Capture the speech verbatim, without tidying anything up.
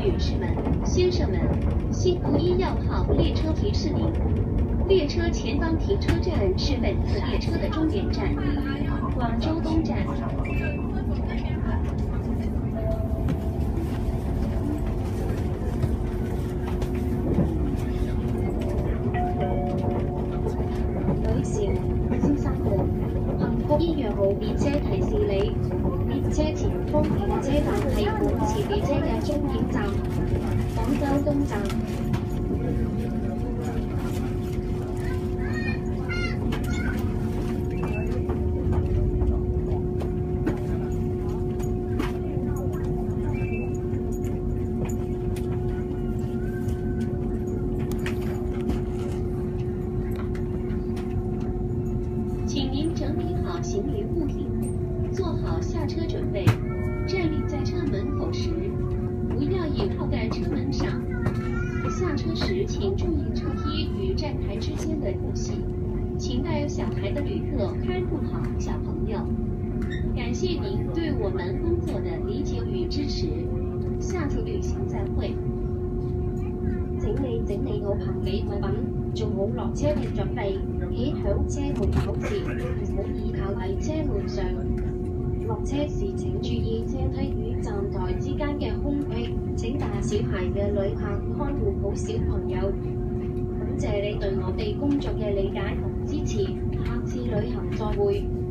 女士们、先生们，西湖一药号列车提示您，列车前方停车站是本次列车的终点站，广州东站。女士、先生們，幸福醫藥號列車提示你，列車前方停車站係本次列車嘅終點站，廣州東站。请您整理好行李物品，做好下车准备。站立在车门口时，不要倚靠在车门上。下车时，请注意车梯与站台之间的间隙。请带有小孩的旅客看顾好小朋友。感谢您对我们工作的理解与支持。下次旅行再會。請你整理好行李物品，做好落車嘅準備。企響車門口時，唔好倚靠喺車門上。落車時請注意車梯與站台之間嘅空隙。請帶小孩嘅旅客看護好小朋友。感謝你對我哋工作嘅理解同支持，下次旅行再會。